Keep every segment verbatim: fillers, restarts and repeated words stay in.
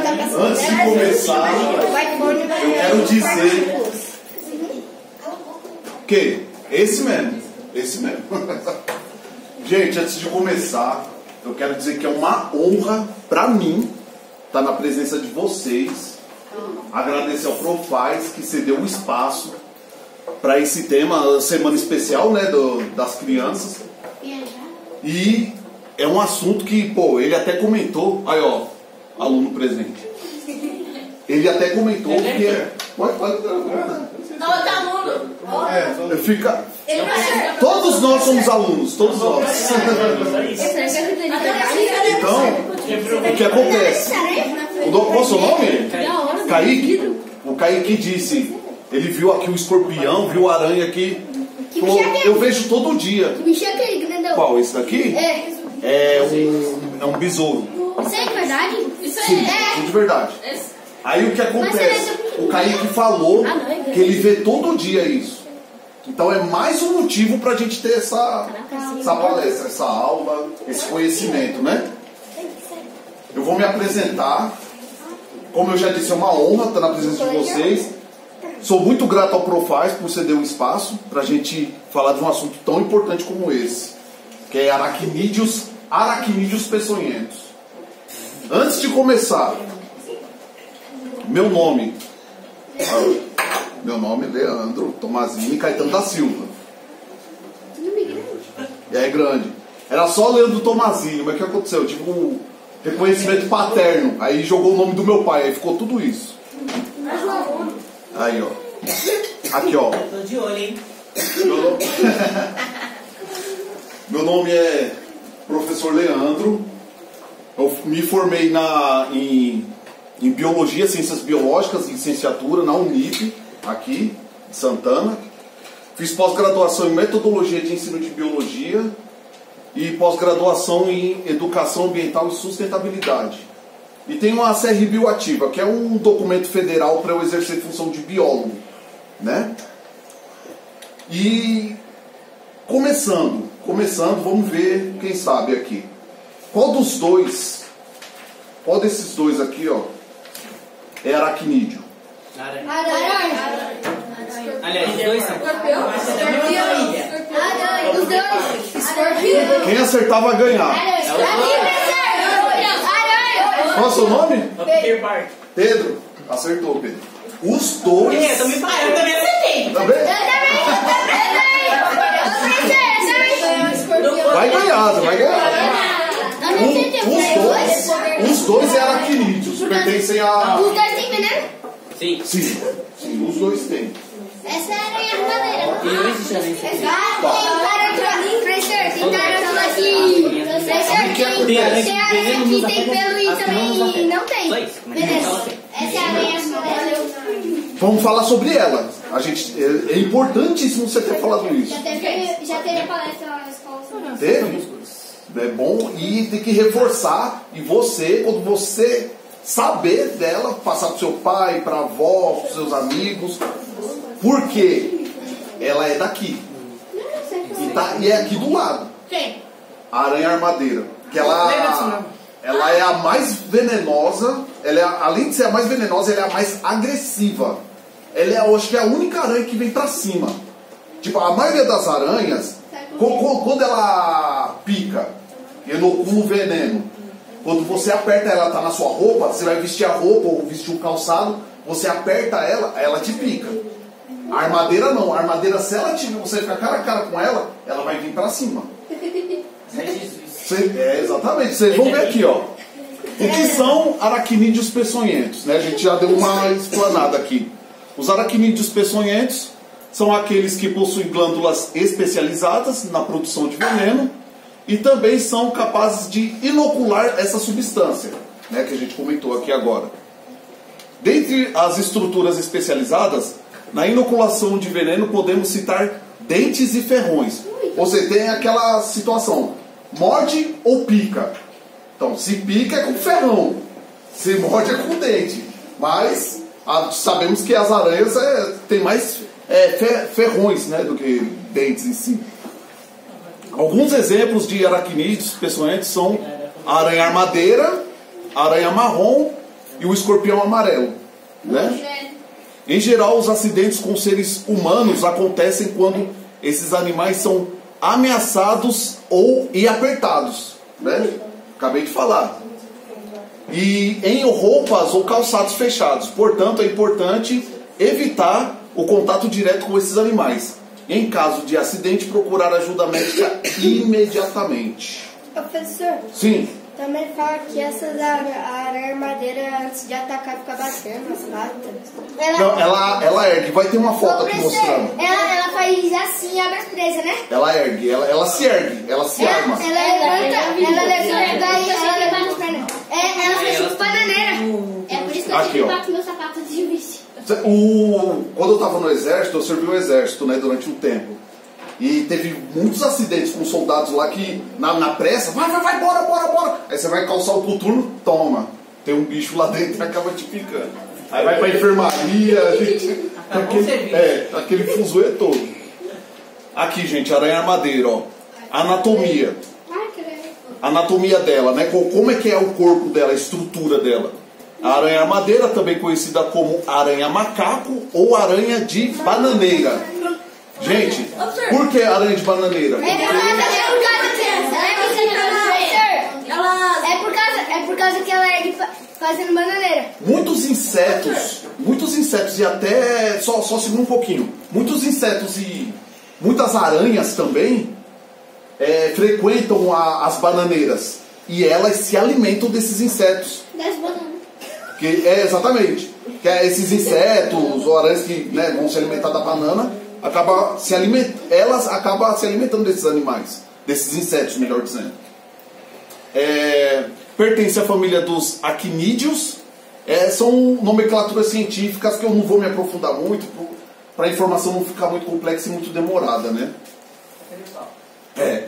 Antes de começar, eu quero dizer que esse mesmo, esse mesmo. Gente, antes de começar, eu quero dizer que é uma honra para mim estar na presença de vocês. Agradecer ao Profaz que cedeu o espaço para esse tema, semana especial, né, do, das crianças. E é um assunto que, pô, ele até comentou, aí ó, aluno presente. Ele até comentou que é. Pode, pode. Fica. Todos nós somos alunos, todos nós. Então, o que acontece? O do, qual é o seu nome? Kaique. O Kaique disse, ele viu aqui o escorpião, viu a aranha aqui. Falou, eu vejo todo dia. Qual? Esse daqui? É um, é um besouro. Isso é de verdade? Isso Sim, é de verdade. Aí o que acontece? O Kaique falou que ele vê todo dia isso. Então é mais um motivo pra gente ter essa, essa palestra, essa aula, esse conhecimento, né? Eu vou me apresentar. Como eu já disse, é uma honra estar na presença de vocês. Sou muito grato ao Profaz por ceder o espaço pra gente falar de um assunto tão importante como esse, que é aracnídeos, aracnídeos peçonhentos. Antes de começar, meu nome, meu nome é Leandro Tomazinho Caetano da Silva. E é grande. Era só Leandro Tomazinho, mas o que aconteceu? Eu tive um reconhecimento paterno, aí jogou o nome do meu pai, aí ficou tudo isso. Aí, ó. Aqui, ó. Tô de olho, hein? Meu nome, meu nome é Professor Leandro. Eu me formei na, em, em Biologia, Ciências Biológicas, licenciatura na Unip, aqui, em Santana. Fiz pós-graduação em Metodologia de Ensino de Biologia e pós-graduação em Educação Ambiental e Sustentabilidade. E tenho uma C R Bioativa, que é um documento federal para eu exercer função de biólogo, né? E começando, começando, vamos ver, quem sabe aqui. Qual dos dois, qual desses dois aqui, ó, é aracnídeo? Aranha. Aranha. Aliás, os dois são. Escorpião. Aranha. Os dois. Escorpião. Quem acertar vai ganhar. Qual é o seu nome? Pedro. Pedro? Acertou, Pedro. Os dois. É, eu também parei, eu também acertei. Também? Vai ganhar, você vai ganhar. Um, os dois, os dois é aracnídeos, pertencem a... Os dois têm veneno? Sim. Sim, sim, os dois têm. Essa é a aranha armadeira. E não existe aranha. Tem tarântula, professor, tem tarântula aqui. Professor, tem aranha que tem pelo e também não tem. Beleza. Essa é a aranha armadeira. Vamos falar sobre ela. A gente, é, é importantíssimo você ter falado isso. Já teve, já teve palestra lá na escola sobre isso. Teve? É bom e tem que reforçar. E você, quando você saber dela, passar para o seu pai, para a avó, para os seus amigos. Porque ela é daqui. E, tá, e é aqui do lado. Quem? A aranha armadeira. Que ela, ela é a mais venenosa. Ela é, além de ser a mais venenosa, ela é a mais agressiva. Ela é, eu acho que é a única aranha que vem pra cima. Tipo, a maioria das aranhas, quando ela pica, inocula o veneno. Quando você aperta ela, tá na sua roupa, você vai vestir a roupa ou vestir um calçado, você aperta ela, ela te pica. A armadeira não. A armadeira, se ela tiver, você ficar cara a cara com ela, ela vai vir pra cima. Você, é, exatamente. Vocês vão ver aqui, ó. O que são aracnídeos peçonhentos? Né? A gente já deu uma explanada aqui. Os aracnídeos peçonhentos são aqueles que possuem glândulas especializadas na produção de veneno e também são capazes de inocular essa substância, né, que a gente comentou aqui agora. Dentre as estruturas especializadas, na inoculação de veneno podemos citar dentes e ferrões. Ou seja, tem aquela situação, morde ou pica. Então, se pica é com ferrão, se morde é com dente. Mas a, sabemos que as aranhas é, tem mais é, ferrões, né, do que dentes em si. Alguns exemplos de aracnídeos peçonhentos são a aranha armadeira, a aranha marrom e o escorpião amarelo, né? Em geral, os acidentes com seres humanos acontecem quando esses animais são ameaçados ou e apertados, né? Acabei de falar. E em roupas ou calçados fechados. Portanto, é importante evitar o contato direto com esses animais. Em caso de acidente, procurar ajuda médica imediatamente. Professor? Sim. Também fala que essas aranha-madeira, antes de atacar, fica batendo as patas. Ela... Não, ela, ela ergue. Vai ter uma foto aqui mostrando. Ela, ela faz assim, abre as presas, né? Ela ergue. Ela, ela se ergue. Ela se ela, arma. Ela levanta, ela levanta e ela levanta as pernas. É, ela faz tipo bananeira. É por isso que eu sempre bato meus sapatos de vestir. O... Quando eu estava no exército, eu servi o exército, né, durante um tempo. E teve muitos acidentes com soldados lá que, na, na pressa, vai, vai, vai, bora, bora, bora. Aí você vai calçar o coturno, toma. Tem um bicho lá dentro e acaba te picando. Aí vai pra enfermaria, gente, aquele, é, aquele fuzuê todo. Aqui, gente, aranha-madeira, ó. Anatomia. Anatomia dela, né? Como é que é o corpo dela, a estrutura dela. A aranha-madeira, também conhecida como aranha-macaco ou aranha de bananeira. Gente, por que aranha de bananeira? É por causa, é por causa, é por causa que ela é fazendo bananeira. Muitos insetos, muitos insetos e até, só, só segura um pouquinho, muitos insetos e muitas aranhas também é, frequentam a, as bananeiras e elas se alimentam desses insetos. Das bananas. Que, é, exatamente, que é esses insetos ou aranhas que, né, vão se alimentar da banana. Acaba se aliment... Elas acabam se alimentando desses animais, desses insetos, melhor dizendo. É... Pertence à família dos actinídeos. É... São nomenclaturas científicas que eu não vou me aprofundar muito, para a informação não ficar muito complexa e muito demorada, né? É.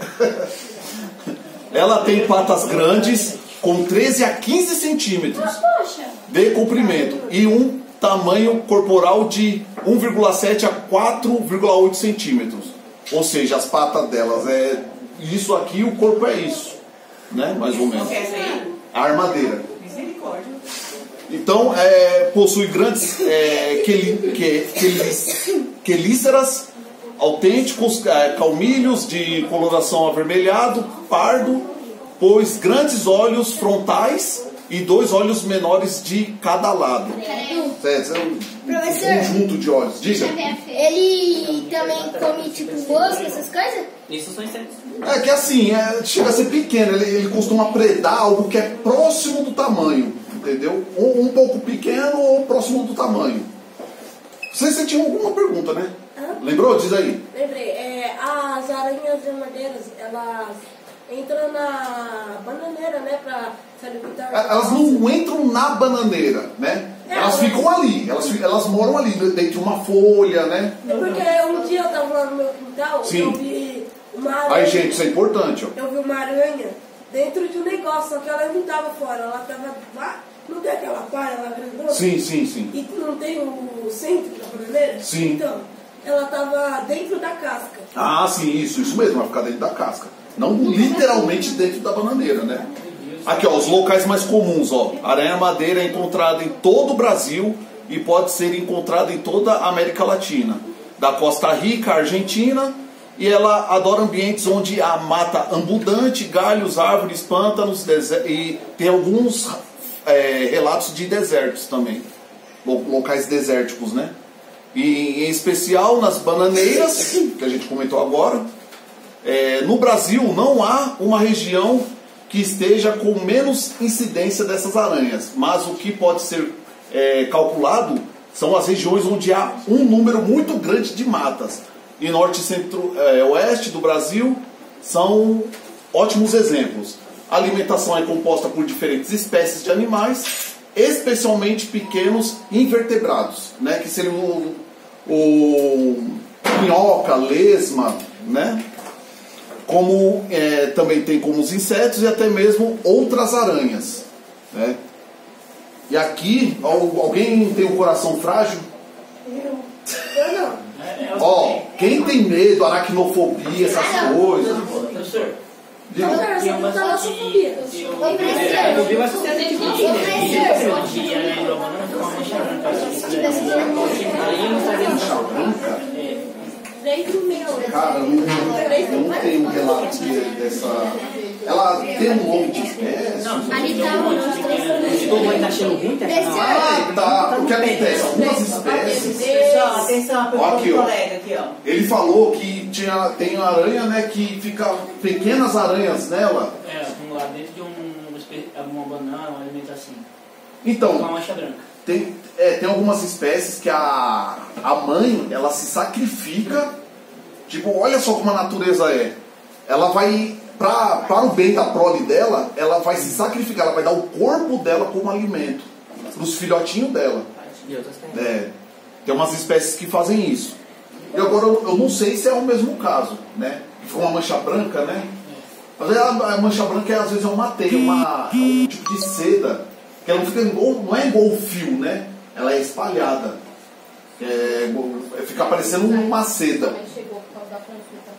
Ela tem patas grandes, com treze a quinze centímetros de comprimento e um tamanho corporal de um vírgula sete a quatro vírgula oito centímetros. Ou seja, as patas delas é isso aqui, o corpo é isso, né? Mais ou menos. A armadeira. Então, é, possui grandes é, queli, que, quelis, quelíceras autênticos, é, calmilhos de coloração avermelhado, pardo, pois grandes olhos frontais e dois olhos menores de cada lado. É, é um, um conjunto de olhos. Diga. Ele também come tipo mosca, essas coisas? Isso são insetos. É que assim, é, chega a ser pequeno, ele, ele costuma predar algo que é próximo do tamanho, entendeu? Um, um pouco pequeno ou próximo do tamanho. Você, você tinha alguma pergunta, né? Hã? Lembrou? Diz aí. Lembrei. É, as aranhas de madeiras, elas entram na bananeira, né? Pra se alimentar. Elas não entram na bananeira, né? É, elas ficam ali, elas, elas moram ali, dentro de uma folha, né? É porque um dia eu tava lá no meu quintal, Sim. eu vi uma aranha. Aí, gente, isso é importante, ó. Eu vi uma aranha dentro de um negócio, só que ela não tava fora, ela tava lá. Não tem aquela palha lá grandona? Sim, sim, sim. E não tem o centro da bananeira? Sim. Então, ela tava dentro da casca. Ah, sim, isso, isso mesmo, vai ficar dentro da casca. Não literalmente dentro da bananeira, né? Aqui, ó, os locais mais comuns, ó. Aranha-madeira é encontrada em todo o Brasil e pode ser encontrada em toda a América Latina. Da Costa Rica, Argentina, e ela adora ambientes onde há mata abundante, galhos, árvores, pântanos, e tem alguns é, relatos de desertos também. Locais desérticos, né? E em especial nas bananeiras, que a gente comentou agora. É, no Brasil não há uma região que esteja com menos incidência dessas aranhas, mas o que pode ser é, calculado são as regiões onde há um número muito grande de matas. E norte e centro-oeste é, do Brasil são ótimos exemplos. A alimentação é composta por diferentes espécies de animais, especialmente pequenos invertebrados, né, que seriam o, o minhoca, lesma, né? Como é, também tem como os insetos e até mesmo outras aranhas, né? E aqui, alguém tem um coração frágil? Eu, eu não. Ó, quem tem medo, aracnofobia, essas coisas. Professor. Diga. Eu não tenho talasofobia. Eu vi uma sociedade de três e meia. Cara, eu não, eu não tenho um relato dessa... Ela tem um nome de espécie? Ali tá o Tua mãe tá achando ruim, tá achando mal? Ah, tá. O que acontece? Algumas espécies... Pessoal, atenção, Ó, pergunta aqui, do ó. colega aqui, ó. Ele falou que tinha, tem aranha, né, que fica pequenas aranhas nela. É, vamos lá, dentro de um, espe- uma banana, um alimento assim. Uma Então, mancha branca. tem, é, tem algumas espécies que a, a mãe, ela se sacrifica. Tipo, olha só como a natureza é. Ela vai, pra, para o bem da prole dela, ela vai se sacrificar, ela vai dar o corpo dela como alimento para os filhotinhos dela. E outras coisas. É, tem umas espécies que fazem isso. E agora eu, eu não sei se é o mesmo caso, né? Que foi uma mancha branca, né? Às vezes a, a mancha branca é, às vezes é uma teia, uma, é um tipo de seda, que ela não, fica igual, não é igual o fio, né? Ela é espalhada. É, é, fica parecendo uma seda. Chegou por causa da consulta.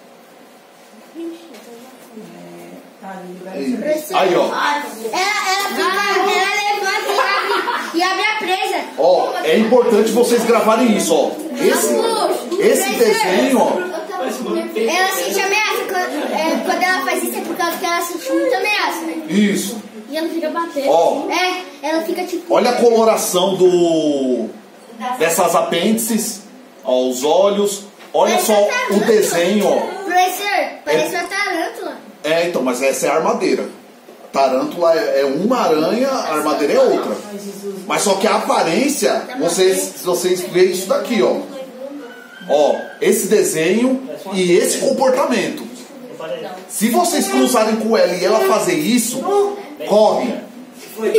Tá ali, vai Aí, ser- aí, ó. Ela, ela, fica, ela levanta e abre, e abre a presa. Ó, é importante vocês gravarem isso, ó. Esse, esse desenho, ó. Ela sente ameaça. Quando, é, quando ela faz isso é por causa que ela sente muita ameaça, né? Isso. E ela fica batendo. Ó. É, ela fica tipo. Olha a coloração do dessas apêndices, ó, os olhos. Olha só o desenho, ó. Professor, parece uma tarântula. É, então, mas essa é a armadeira. Tarântula é é uma aranha, a armadeira é outra. Mas só que a aparência, vocês, vocês veem isso daqui, ó. Ó, esse desenho e esse comportamento. Se vocês cruzarem com ela e ela fazer isso, corre. Corre.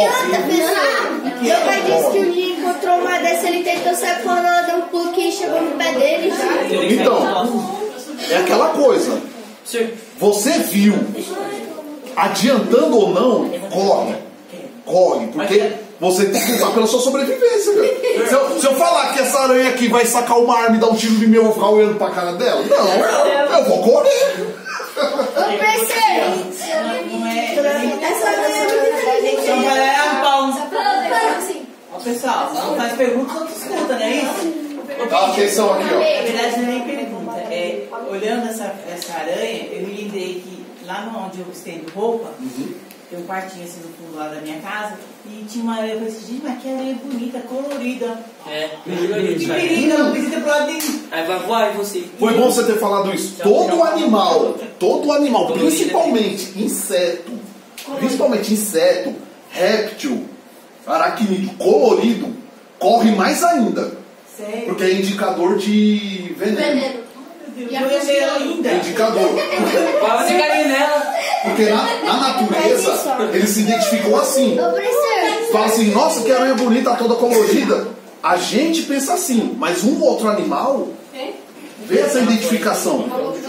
Meu pai disse que um dia encontrou uma dessa, ele tentou sair correndo, deu um pulo que chegou no pé dele. Então, é aquela coisa. Você viu, adiantando ou não, corre. Corre, porque você tem que lutar pela sua sobrevivência, cara. Se eu, se eu falar que essa aranha aqui vai sacar uma arma e dar um tiro em mim, eu vou ficar olhando pra cara dela? Não, eu vou correr. Ô, professor, Não é. essa aranha Então, galera, um pau. assim. Ó, pessoal, não faz pergunta, não escuta, não é isso? Dá atenção aqui, ó. Na verdade, não é nem pergunta. É, olhando essa, essa aranha, eu me lembrei que lá onde eu estendo roupa, tem um quartinho assim no fundo lá da minha casa, e tinha uma aranha. Eu falei assim, gente, mas que aranha bonita, colorida. É, Que perigo, ela visita pro lado de... aí vai voar e você. Foi bom você ter falado isso. Todo animal, todo animal, principalmente inseto, principalmente inseto, réptil, aracnídeo colorido, corre mais ainda. Sério? Porque é indicador de veneno. Eu ia ver ela ainda. É indicador. Fala de carinho nela. Porque na, na natureza, eles se identificam assim. Ô, professor, Fala assim, nossa, que aranha bonita, toda colorida. A gente pensa assim, mas um outro animal vê essa identificação.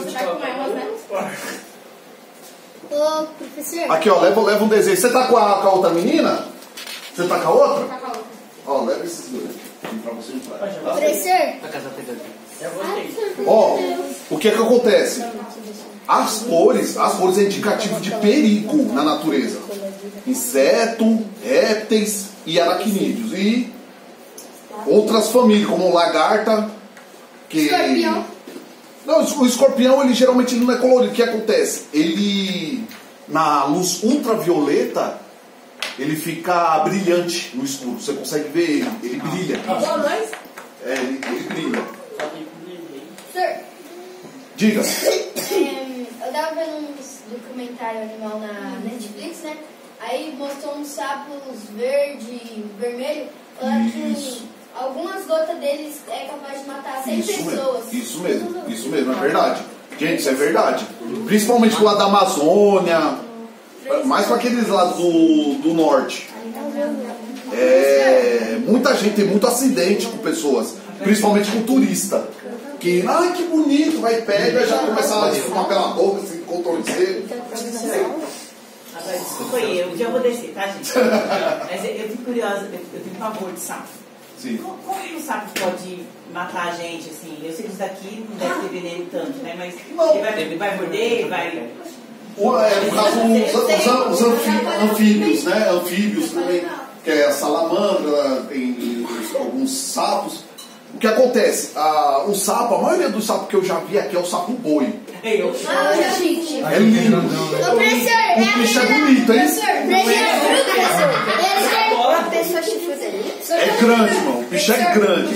ô, professor. Aqui, ó, leva, leva um desenho. Você tá com a, com a outra menina? Você tá com a outra? Ó, leva esses dois aqui pra você entrar. Tá? Professor, A casa pegando. Ó, o que é que acontece? As cores, as cores é indicativo de perigo na natureza. Inseto, répteis e aracnídeos. E outras famílias, como lagarta, que... Escorpião. Não, o escorpião, ele geralmente ele não é colorido. O que acontece? Ele, na luz ultravioleta, ele fica brilhante no escuro. Você consegue ver ele, ele brilha. É, ele, ele brilha. Professor, Diga. é, eu tava vendo um documentário animal na Netflix, né? Aí mostrou uns sapos verde e vermelho, falando que algumas gotas deles é capaz de matar cem Isso pessoas. mesmo, isso mesmo, isso mesmo, é verdade. Gente, isso é verdade. Principalmente do lado da Amazônia, mais para aqueles lados do, do norte. É, muita gente, tem muito acidente com pessoas, principalmente com turista. Que, ai que bonito, vai pega, já começa a fumar pela boca, sem controle seco. Agora, desculpa aí, eu já vou descer, tá, gente? Mas eu, eu fico curiosa, eu, eu tenho pavor de sapo. Sim. Como, como que o sapo pode matar a gente, assim? Eu sei que isso daqui não deve ter veneno tanto, né? Mas Não. ele vai, ele vai morder, vai... O, é, no caso, os, os, os anfí- anfíbios, né? Anfíbios também, que é a salamandra, tem alguns sapos. o que acontece? Ah, o sapo, a maioria dos sapos que eu já vi aqui é o sapo boi. Eu. Ah, eu já vi. É lindo. Ô, professor, O bicho é bonito, hein? professor, professor, ele é uma pessoa chifruda. É grande, irmão. O bicho é grande.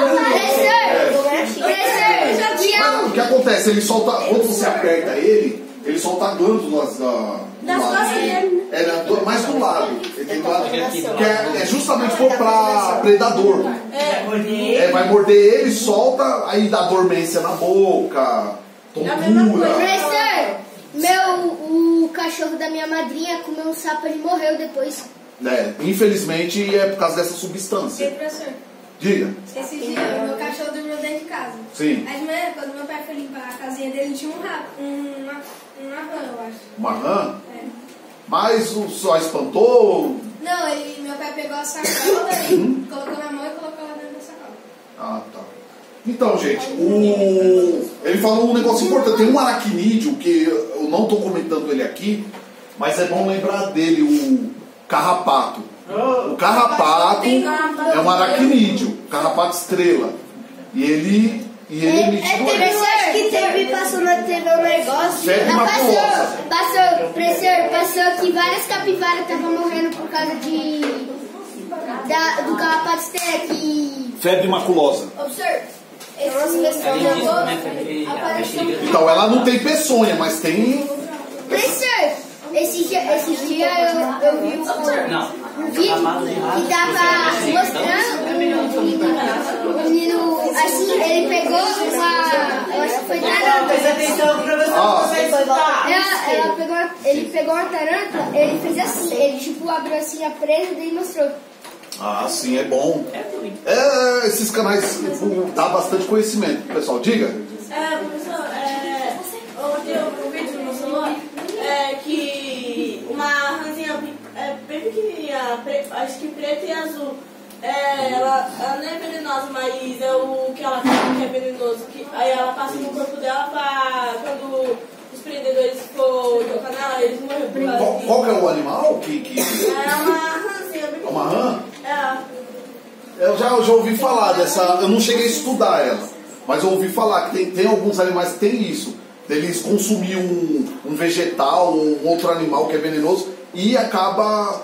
Professor, professor, O Tião. que acontece? Ele solta, quando você aperta ele, ele solta glândulas da, do Das lado. costas dele. É, né, do- mais do lado. Ele tem do lado. Que é, é justamente para predador. É, vai morder ele, solta, aí dá dormência na boca, tontura. Professor, meu, o cachorro da minha madrinha comeu um sapo e ele morreu depois. É, infelizmente é por causa dessa substância. Professor, Diga. esse dia meu cachorro dormiu dentro de casa. Sim. Aí de manhã, quando meu pai foi limpar a casinha dele, tinha um rato, um, uma, uma rã, eu acho. Uma rã? É. Mas o só espantou. Não, ele, meu pai pegou a sacola e colocou na mão e colocou lá dentro da sacola. Ah, tá. Então, gente, o... ele falou um negócio importante. Tem um aracnídeo que eu não estou comentando ele aqui, mas é bom lembrar dele, o carrapato. O carrapato é um aracnídeo, carrapato estrela. E ele, e ele emite É, doença. professor, que teve, passou na T V um negócio. Febre Ah, maculosa. Passou, passou, professor, passou que várias capivaras estavam morrendo por causa de. Da, do carrapato estrela que. Febre maculosa. Professor, esse Além disso, né, negócio foi a apareceu. bexiga. Então, ela não tem peçonha, mas tem... Professor, esse dia, esse dia eu, eu vi um, Não. um vídeo que tava mostrando um menino, um menino, assim, ele pegou uma, eu acho que foi tarântula. Presta atenção, professor, Ah. você escutar. Ela, ela pegou, ele pegou uma tarântula, ele fez assim, ele tipo abriu assim a presa e mostrou. Ah, sim, é bom. É, esses canais dá bastante conhecimento, pessoal. Diga. É, professor, é, ontem eu vi um vídeo no meu celular é, que uma rãzinha é, bem pequenininha, pre- acho que preta e azul, é, ela, ela não é venenosa, mas é o que ela fala que é venenoso. Que, aí ela passa no corpo dela pra quando os prendedores for tocar nela, eles morrem por causa Qual, disso. qual que é o animal que... que... É uma rãzinha bem É uma rã? É. Eu já, eu já ouvi falar dessa... Eu não cheguei a estudar ela, mas eu ouvi falar que tem, tem alguns animais que tem isso. Eles consumir um, um vegetal ou um outro animal que é venenoso e acaba...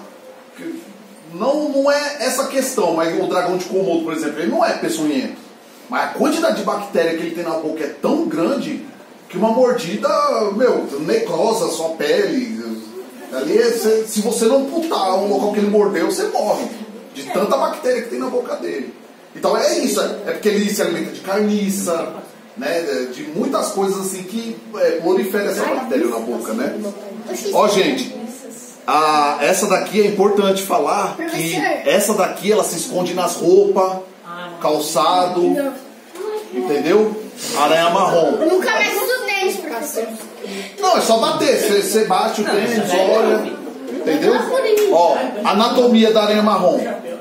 Não, não é essa questão, mas o dragão de Komodo, por exemplo, ele não é peçonhento. Mas a quantidade de bactéria que ele tem na boca é tão grande que uma mordida, meu, necrosa a sua pele. Ali, se, se você não putar o local que ele mordeu, você morre. De tanta bactéria que tem na boca dele. Então é isso, é, é porque ele se alimenta de carniça, né, de muitas coisas assim que é, proliferam essa bactéria na boca, né? Ó, gente, a, essa daqui é importante falar que essa daqui ela se esconde nas roupas, calçado, entendeu? Aranha marrom. Nunca mais uso tênis, professor. Não, é só bater, você, você bate o tênis, olha, entendeu? Ó, anatomia da aranha marrom.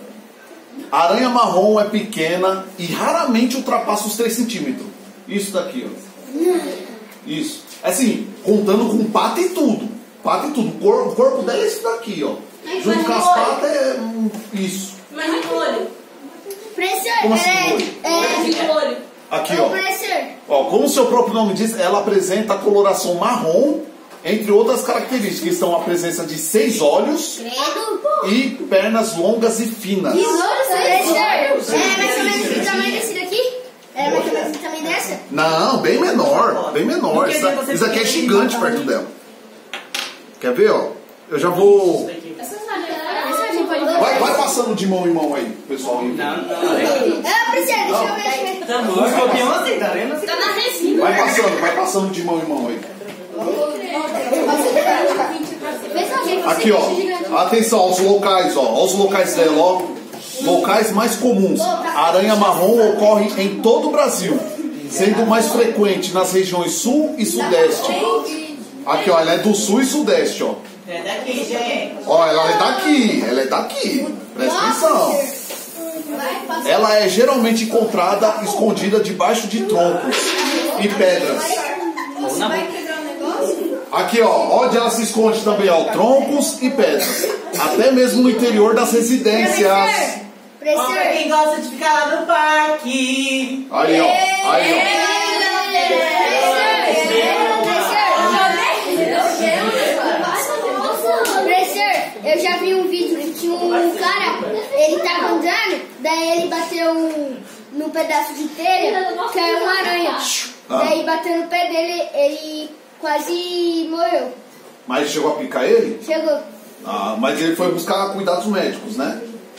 A aranha marrom é pequena e raramente ultrapassa os três centímetros. Isso daqui, ó. Isso. Assim, contando com pata e tudo. Pata e tudo. O corpo, o corpo dela é isso daqui, ó. Junto com as patas é hum, isso. Mas no olho. Professor, Como assim, é, olho? é, No olho. Aqui, ô, ó. professor, Ó, como o seu próprio nome diz, ela apresenta a coloração marrom, entre outras características, que são a presença de seis olhos credo. e pernas longas e finas. Professor, é mais ou menos o tamanho desse daqui? É mais ou menos o tamanho dessa? Não, bem menor, bem menor. Isso, isso aqui é gigante perto dela. Quer ver, ó? Eu já vou... Vai, vai passando de mão em mão aí, pessoal. Não, não, é. É, professor, deixa eu ver. Tá bom. O escorpião assim, tá vendo? Tá na resina. Vai passando, vai passando de mão em mão aí. Aqui, ó. Atenção aos locais, ó. Aos locais dela, ó. Locais mais comuns. A aranha marrom ocorre em todo o Brasil, sendo mais frequente nas regiões sul e sudeste. Aqui, ó. Ela é do sul e sudeste, ó. É daqui, gente. Ó, ela é daqui. Ela é daqui. Presta atenção. Ela é geralmente encontrada escondida debaixo de troncos e pedras. Você vai quebrar o negócio? Aqui, ó, onde ela se esconde também, ó, troncos e pedras. Até mesmo no interior das residências. Ó, pra quem gosta de ficar lá no parque. Aí, ó. Aí, ó. Professor, eu já vi um vídeo que tinha um cara, ele tava andando, daí ele bateu um, num pedaço de telha, caiu uma aranha. Ah. Daí bateu no pé dele, ele quase morreu. Mas chegou a picar ele? Chegou. Ah, mas ele foi buscar cuidados médicos, né?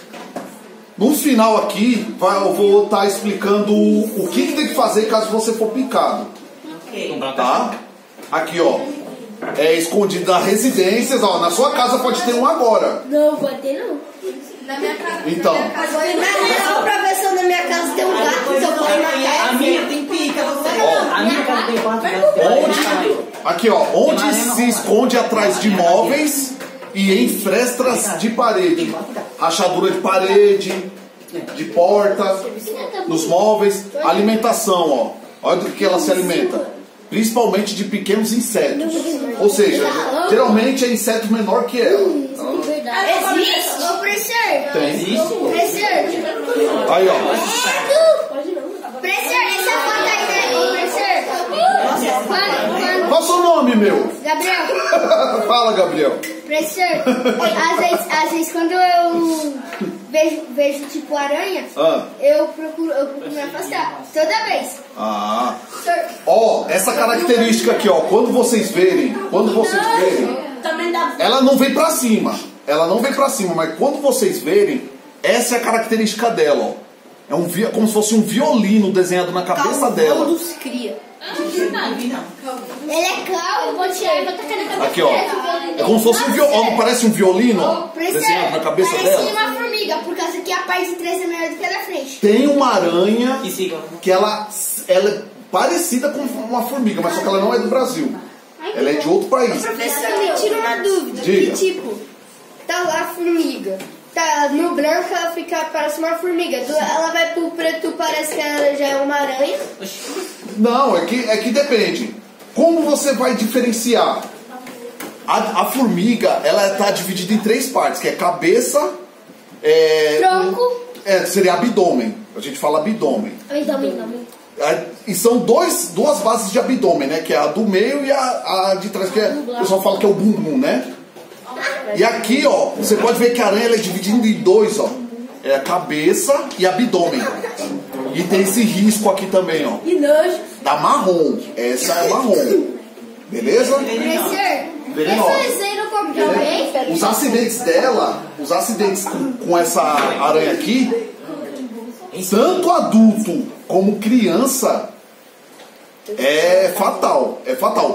No final aqui, vai, eu vou estar explicando o que, que tem que fazer caso você for picado. Ok. Tá? Aqui, ó. É escondido nas residências, ó. Na sua casa pode ter um agora. Não, pode ter não. Na minha casa. Então. Na minha casa. Não, professor, na minha casa tem um gato, Depois então eu pode tenho- matar. a minha tem pica, você. Ó, A minha casa tem quatro onde, aqui, ó. Onde se esconde atrás de móveis e em frestas de parede. Rachadura de parede, de porta, nos móveis. Alimentação, ó. Olha do que ela se alimenta. Principalmente de pequenos insetos. Ou seja, geralmente é inseto menor que ela. Existe? Ô, professor. Tem. Professor. Aí, ó. Professor, essa foto aí, né? Ô, professor. Quando, quando... Qual o seu nome, meu? Gabriel. Fala, Gabriel. Professor, às vezes, às vezes quando eu vejo, vejo tipo aranha, Ah. eu procuro, eu procuro me afastar. Toda vez. Ah. Professor, Ó, essa característica aqui, ó. Quando vocês verem, quando vocês verem, Também dá. ela não vem pra cima. Ela não vem pra cima, mas quando vocês verem, essa é a característica dela, ó. É um vi- como se fosse um violino desenhado na cabeça dela. Todos cria. Não, vi não. Ele é calmo, eu vou tirar e vou tacar na cabeça. Aqui, ó. É como se fosse um violino. Ó, não parece um violino, ó, desenhado na cabeça Parece dela? uma formiga, por causa que a parte de trás é maior do que a da frente. Tem uma aranha Que sigla. que ela, ela é parecida com uma formiga, mas só que ela não é do Brasil. Ela é de outro país. Professor, me tira uma dúvida. Diga. Que tipo, tá lá a formiga. Tá no branco, ela fica, parece uma formiga. Do- Ela vai pro preto, parece que ela já é uma aranha. Não, é que, é que depende. Como você vai diferenciar? A, a formiga, ela está dividida em três partes, que é cabeça, é, Tronco. é, seria abdômen. A gente fala abdômen. Então, então, então. É, e são dois, duas bases de abdômen, né? Que é a do meio e a, a de trás, que é, o pessoal fala que é o bumbum, né? E aqui, ó, você pode ver que a aranha ela é dividida em dois, ó. É a cabeça e abdômen. E tem esse risco aqui também, ó. E nojo. Da marrom. Essa é marrom. Beleza? Professor, Venenosa. isso aí no corpo de alguém? Os acidentes dela, os acidentes com, com essa aranha aqui, tanto adulto como criança, é fatal. É fatal.